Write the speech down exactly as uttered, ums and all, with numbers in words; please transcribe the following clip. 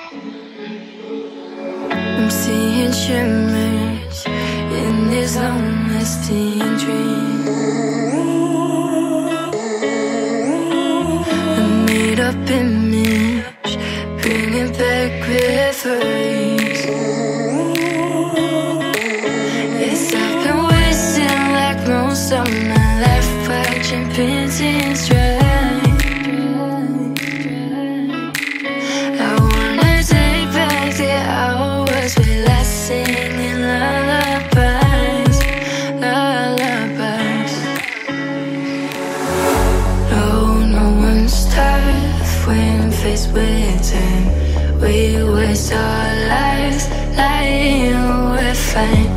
I'm seeing shimmers in these long-lasting dreams. A made-up image, bringing back memories. Yes, I've been wasting like most of my life, watching paintings dry. Singing lullabies, lullabies. No, no one's tough when faced with time. We waste our lives lying we're fine.